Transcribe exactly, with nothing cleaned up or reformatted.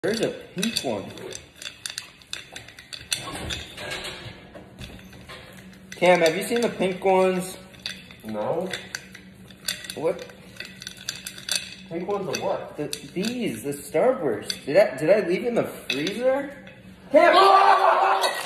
There's a pink one. Cam, have you seen the pink ones? No. What? Pink ones are what? The, these, the Starburst. Did I, did I leave in the freezer? Cam!